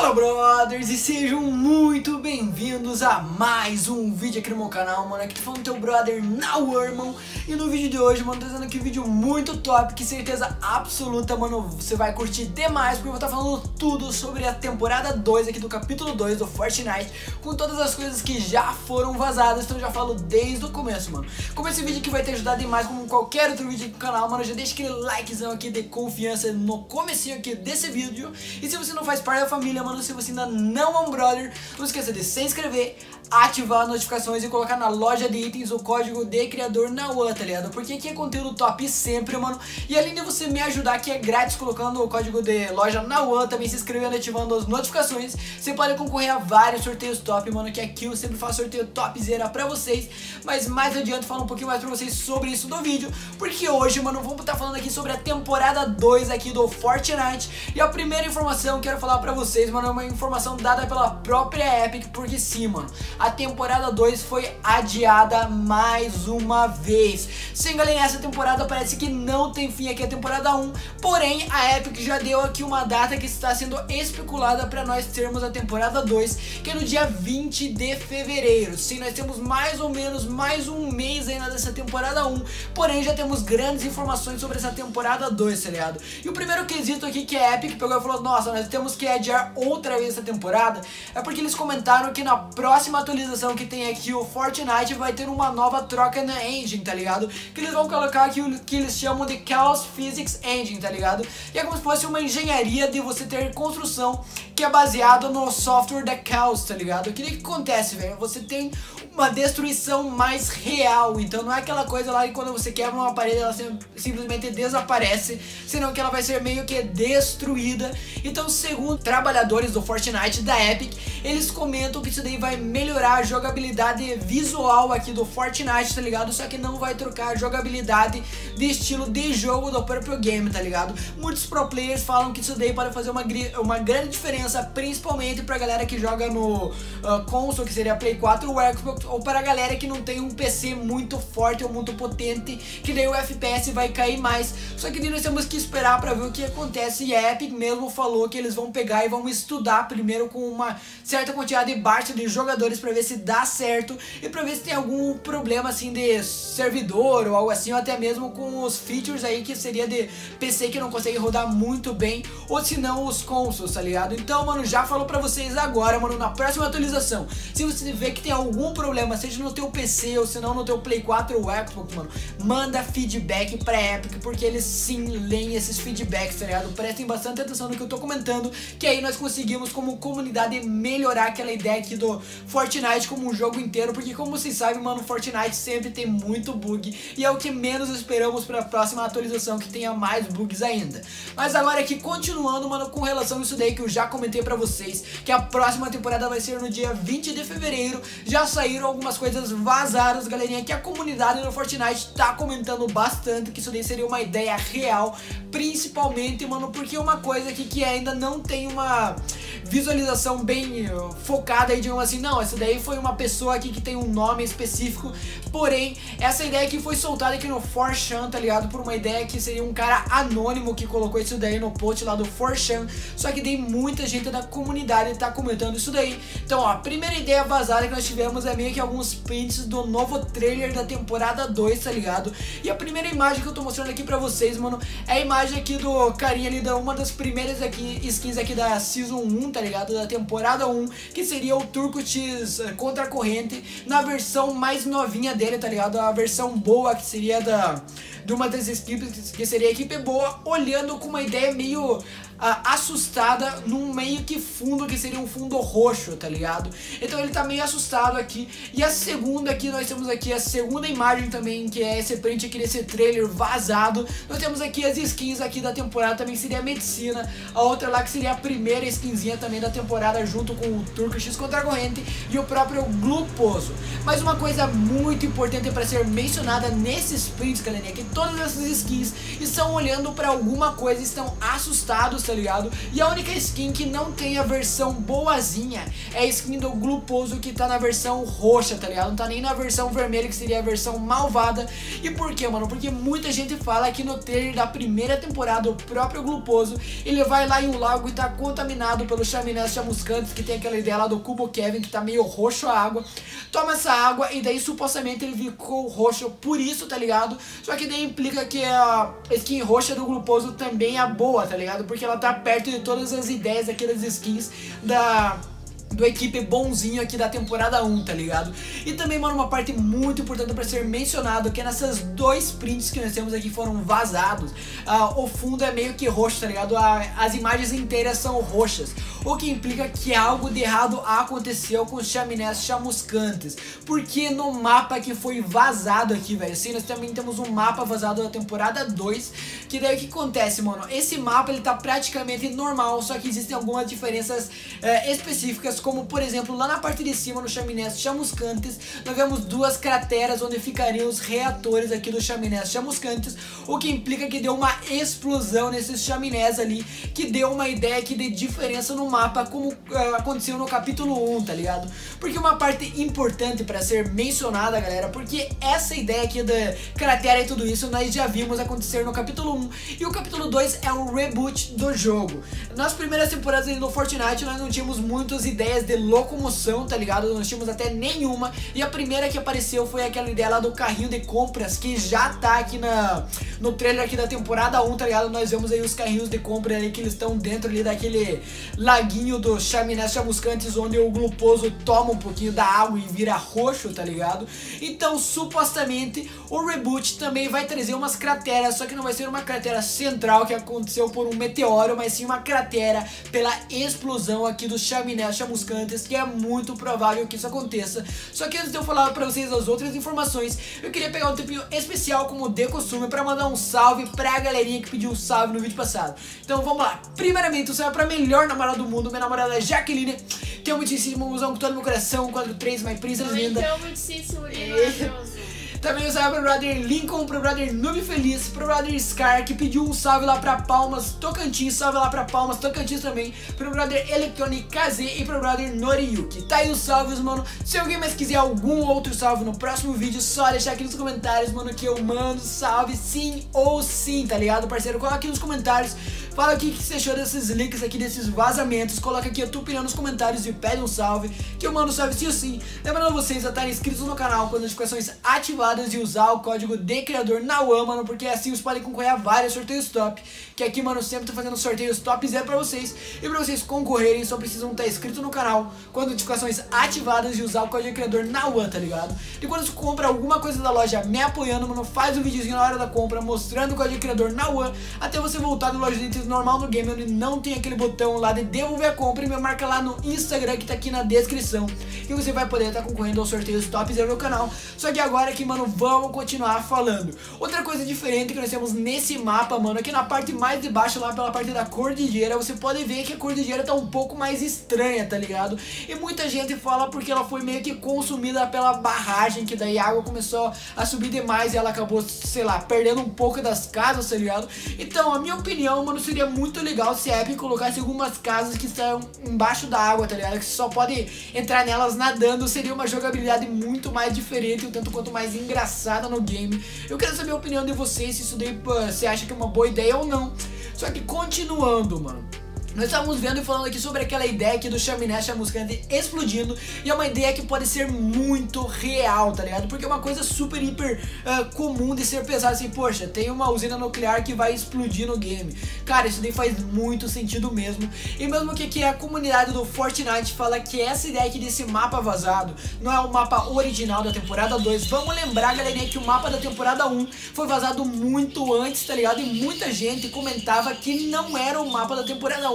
Fala, brothers, e sejam muito bem-vindos a mais um vídeo aqui no meu canal, mano. Aqui tô falando teu brother Naur, irmão. E no vídeo de hoje, mano, tô trazendo aqui um vídeo muito top, que certeza absoluta, mano, você vai curtir demais, porque eu vou estar falando tudo sobre a temporada 2 aqui do capítulo 2 do Fortnite, com todas as coisas que já foram vazadas. Então eu já falo desde o começo, mano. Como esse vídeo aqui vai te ajudar demais, como qualquer outro vídeo aqui do canal, mano, já deixa aquele likezão aqui de confiança no comecinho aqui desse vídeo. E se você não faz parte da família, mano, se você ainda não é um brother, não esqueça de se inscrever, ativar as notificações e colocar na loja de itens o código de criador Naur, tá ligado? Porque aqui é conteúdo top sempre, mano. E além de você me ajudar, que é grátis, colocando o código de loja Naur, também se inscrevendo e ativando as notificações, você pode concorrer a vários sorteios top, mano, que aqui eu sempre faço sorteio topzera pra vocês. Mas mais adiante falo um pouquinho mais pra vocês sobre isso no vídeo, porque hoje, mano, vamos estar falando aqui sobre a temporada 2 aqui do Fortnite. E a primeira informação que eu quero falar pra vocês, mano, é uma informação dada pela própria Epic, porque sim, mano, a temporada 2 foi adiada mais uma vez. Sim, galera, essa temporada parece que não tem fim aqui a temporada 1, porém a Epic já deu aqui uma data que está sendo especulada para nós termos a temporada 2, que é no dia 20 de fevereiro. Sim, nós temos mais ou menos mais um mês ainda dessa temporada 1, porém já temos grandes informações sobre essa temporada 2, tá ligado? E o primeiro quesito aqui que a Epic pegou e falou: nossa, nós temos que adiar outra vez essa temporada, é porque eles comentaram que na próxima atualização que tem aqui o Fortnite vai ter uma nova troca na engine, tá ligado? Que eles vão colocar aqui o que eles chamam de Chaos Physics Engine, tá ligado? E é como se fosse uma engenharia de você ter construção que é baseado no software da Chaos, tá ligado? O que acontece, velho? Você tem uma destruição mais real, então não é aquela coisa lá que quando você quebra uma parede ela simplesmente desaparece, senão que ela vai ser meio que destruída. Então, segundo trabalhadores do Fortnite da Epic, eles comentam que isso daí vai melhorar a jogabilidade visual aqui do Fortnite, tá ligado? Só que não vai trocar a jogabilidade de estilo de jogo do próprio game, tá ligado? Muitos pro players falam que isso daí pode fazer uma grande diferença, principalmente pra galera que joga no console, que seria Play 4 ou Xbox, ou para a galera que não tem um PC muito forte ou muito potente, que daí o FPS vai cair mais. Só que daí nós temos que esperar para ver o que acontece. E a Epic mesmo falou que eles vão pegar e vão estudar primeiro com uma certa quantidade baixa de jogadores para ver se dá certo e para ver se tem algum problema assim de servidor ou algo assim, ou até mesmo com os features aí que seria de PC que não consegue rodar muito bem, ou se não os consoles, tá ligado? Então, mano, já falou para vocês agora, mano, na próxima atualização, se você vê que tem algum problema, seja no teu PC ou se não no teu Play 4 ou Xbox, mano, manda feedback pra Epic, porque eles sim leem esses feedbacks, tá ligado? Prestem bastante atenção no que eu tô comentando, que aí nós conseguimos como comunidade melhorar aquela ideia aqui do Fortnite como um jogo inteiro, porque como vocês sabem, mano, Fortnite sempre tem muito bug e é o que menos esperamos pra próxima atualização, que tenha mais bugs ainda. Mas agora aqui, continuando, mano, com relação a isso daí que eu já comentei pra vocês, que a próxima temporada vai ser no dia 20 de fevereiro, já saíram algumas coisas vazadas, galerinha, que a comunidade no Fortnite tá comentando bastante, que isso daí seria uma ideia real, principalmente, mano, porque uma coisa aqui que ainda não tem uma visualização bem focada aí, digamos assim, não, essa daí foi uma pessoa aqui que tem um nome específico, porém, essa ideia aqui foi soltada aqui no 4chan, tá ligado, por uma ideia que seria um cara anônimo que colocou isso daí no post lá do 4chan, só que tem muita gente da comunidade tá comentando isso daí. Então, ó, a primeira ideia vazada que nós tivemos é meio que alguns prints do novo trailer da temporada 2, tá ligado? E a primeira imagem que eu tô mostrando aqui pra vocês, mano, é a imagem aqui do carinha ali da uma das primeiras aqui, skins aqui da Season 1, tá ligado? Da temporada 1, que seria o Turco X contra a corrente, na versão mais novinha dele, tá ligado? A versão boa, que seria de uma das equipes, que seria a equipe boa, olhando com uma ideia meio assustada num meio que fundo, que seria um fundo roxo, tá ligado? Então ele tá meio assustado aqui. E a segunda aqui, nós temos aqui a segunda imagem também, que é esse print aqui desse trailer vazado. Nós temos aqui as skins aqui da temporada também, que seria a Medicina, a outra lá que seria a primeira skinzinha também da temporada, junto com o Turco X contra a corrente e o próprio Gluposo. Mas uma coisa muito importante para ser mencionada nesses prints, galerinha, é que todas essas skins estão olhando para alguma coisa, estão assustados, tá tá ligado? E a única skin que não tem a versão boazinha é a skin do Gluposo, que tá na versão roxa, tá ligado? Não tá nem na versão vermelha, que seria a versão malvada. E por quê, mano? Porque muita gente fala que no trailer da primeira temporada o próprio Gluposo, ele vai lá em um lago e tá contaminado pelos chaminés chamuscantes, que tem aquela ideia lá do Cubo Kevin, que tá meio roxo a água. Toma essa água e daí supostamente ele ficou roxo por isso, tá ligado? Só que daí implica que a skin roxa do Gluposo também é boa, tá ligado? Porque ela tá perto de todas as ideias daquelas skins do equipe bonzinho aqui da temporada 1, tá ligado? E também, mano, uma parte muito importante pra ser mencionado, que é nessas 2 prints que nós temos aqui foram vazados, o fundo é meio que roxo, tá ligado? As imagens inteiras são roxas, o que implica que algo de errado aconteceu com os chaminés chamuscantes, porque no mapa que foi vazado aqui, velho, sim, nós também temos um mapa vazado da temporada 2, que daí o que acontece, mano? Esse mapa, ele tá praticamente normal, só que existem algumas diferenças específicas, como por exemplo, lá na parte de cima, no chaminés chamuscantes, nós vemos 2 crateras onde ficariam os reatores aqui dos chaminés chamuscantes, o que implica que deu uma explosão nesses chaminés ali, que deu uma ideia aqui de diferença no mapa, como aconteceu no capítulo 1, tá ligado? Porque uma parte importante para ser mencionada, galera, porque essa ideia aqui da cratera e tudo isso nós já vimos acontecer no capítulo 1, e o capítulo 2 é um reboot do jogo. Nas primeiras temporadas no Fortnite nós não tínhamos muitas ideias de locomoção, tá ligado? Não tínhamos até nenhuma, e a primeira que apareceu foi aquela ideia lá do carrinho de compras, que já tá aqui no trailer aqui da temporada 1, tá ligado? Nós vemos aí os carrinhos de compra ali, que eles estão dentro ali daquele laguinho dos chaminés chamuscantes, onde o Gluposo toma um pouquinho da água e vira roxo, tá ligado? Então, supostamente, o reboot também vai trazer umas crateras, só que não vai ser uma cratera central que aconteceu por um meteoro, mas sim uma cratera pela explosão aqui dos chaminés chamuscantes, que é muito provável que isso aconteça. Só que antes de eu falar pra vocês as outras informações, eu queria pegar um tempinho especial, como de costume, pra mandar um salve pra galerinha que pediu um salve no vídeo passado. Então vamos lá. Primeiramente, um salve pra melhor namorada do mundo, minha namorada Jaqueline, que é um muitíssimo mozão com todo o meu coração, quadro 3, my princess linda. Então, muitíssimo maravilhoso. Também um salve pro brother Lincoln, pro brother Noob Feliz, pro brother Scar, que pediu um salve lá pra Palmas Tocantins, salve lá pra Palmas Tocantins também, pro brother Electronic KZ e pro brother Noriyuki. Tá aí os salves, mano. Se alguém mais quiser algum outro salve no próximo vídeo, só deixar aqui nos comentários, mano, que eu mando salve sim ou sim, tá ligado, parceiro? Coloca aqui nos comentários, fala o que você achou desses leaks aqui, desses vazamentos, coloca aqui a tua opinião nos comentários e pede um salve, que eu mando salve sim ou sim. Lembrando vocês a estarem inscritos no canal com as notificações ativadas e usar o código de criador NAUAN, mano, porque assim vocês podem concorrer a vários sorteios top, que aqui, mano, sempre tô fazendo sorteios top 0 pra vocês, e pra vocês concorrerem só precisam estar inscritos no canal com as notificações ativadas e usar o código de criador NAUAN, tá ligado? E quando você compra alguma coisa da loja me apoiando, mano, faz um videozinho na hora da compra mostrando o código de criador NAUAN, até você voltar no loja de itens normal no game, onde não tem aquele botão lá de devolver a compra, e me marca lá no Instagram, que tá aqui na descrição, que você vai poder estar concorrendo aos sorteios top 0 no canal. Só que agora aqui, mano, vamos continuar falando. Outra coisa diferente que nós temos nesse mapa, mano, aqui na parte mais de baixo, lá pela parte da cordilheira, você pode ver que a cordilheira tá um pouco mais estranha, tá ligado? E muita gente fala porque ela foi meio que consumida pela barragem, que daí a água começou a subir demais e ela acabou, sei lá, perdendo um pouco das casas, tá ligado? Então, a minha opinião, mano, seria muito legal se a Epic colocasse algumas casas que estão embaixo da água, tá ligado? Que você só pode entrar nelas nadando, seria uma jogabilidade muito mais diferente, o tanto quanto mais engraçada no game. Eu quero saber a opinião de vocês, se isso daí você acha que é uma boa ideia ou não. Só que continuando, mano, nós estávamos vendo e falando aqui sobre aquela ideia aqui do chaminé chamuscante explodindo, e é uma ideia que pode ser muito real, tá ligado? Porque é uma coisa super, hiper comum de ser pensado assim, poxa, tem uma usina nuclear que vai explodir no game. Cara, isso daí faz muito sentido mesmo. E mesmo que aqui a comunidade do Fortnite fala que essa ideia aqui desse mapa vazado não é o mapa original da temporada 2, vamos lembrar, galerinha, que o mapa da temporada 1 foi vazado muito antes, tá ligado? E muita gente comentava que não era o mapa da temporada 1,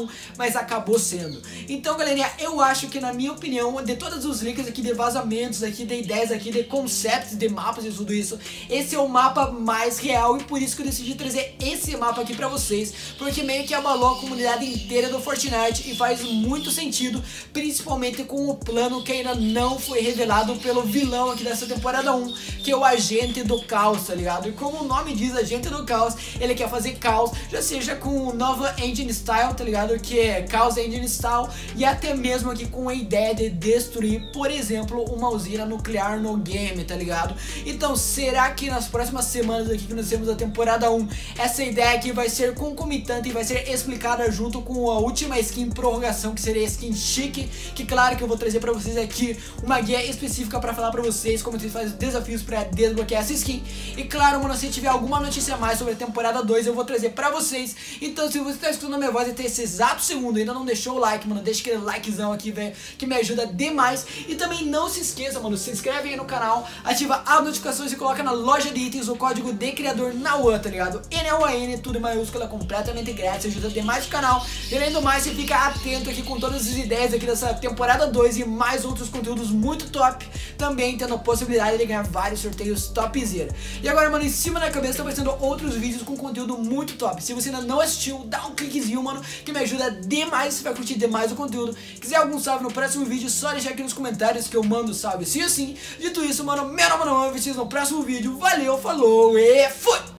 não, mas acabou sendo. Então, galerinha, eu acho que, na minha opinião, de todos os links aqui de vazamentos, aqui de ideias, aqui de concepts, de mapas e tudo isso, esse é o mapa mais real, e por isso que eu decidi trazer esse mapa aqui pra vocês, porque meio que abalou a comunidade inteira do Fortnite e faz muito sentido, principalmente com o plano que ainda não foi revelado pelo vilão aqui dessa temporada 1, que é o Agente do Caos, tá ligado? E como o nome diz, Agente do Caos, ele quer fazer caos, já seja com nova Engine Style, tá ligado? Que é Chaos Engine Style, e até mesmo aqui com a ideia de destruir, por exemplo, uma usina nuclear no game, tá ligado? Então, será que nas próximas semanas aqui que nós temos a temporada 1, essa ideia aqui vai ser concomitante e vai ser explicada junto com a última skin prorrogação, que seria a skin chique, que claro que eu vou trazer pra vocês aqui uma guia específica pra falar pra vocês como vocês fazem desafios pra desbloquear essa skin. E claro, mano, se tiver alguma notícia a mais sobre a temporada 2, eu vou trazer pra vocês. Então, se você tá escutando a minha voz até esse exato segundo e ainda não deixou o like, mano, deixa aquele likezão aqui, velho, que me ajuda demais. E também não se esqueça, mano, se inscreve aí no canal, ativa as notificações e coloca na loja de itens o código de criador NAUAN, tá ligado? NAUAN, tudo em maiúscula, completamente grátis, ajuda demais o canal. E além do mais, você fica atento aqui com todas as ideias aqui dessa temporada 2 e mais outros conteúdos muito top, também tendo a possibilidade de ganhar vários sorteios topzera. E agora, mano, em cima da cabeça tá aparecendo outros vídeos com conteúdo muito top. Se você ainda não assistiu, dá um cliquezinho, mano, que me ajuda demais, você vai curtir demais o conteúdo. Quiser algum salve no próximo vídeo, só deixar aqui nos comentários que eu mando salve sim ou sim. Dito isso, mano, meu nome é Noan, vocês no próximo vídeo. Valeu, falou e fui!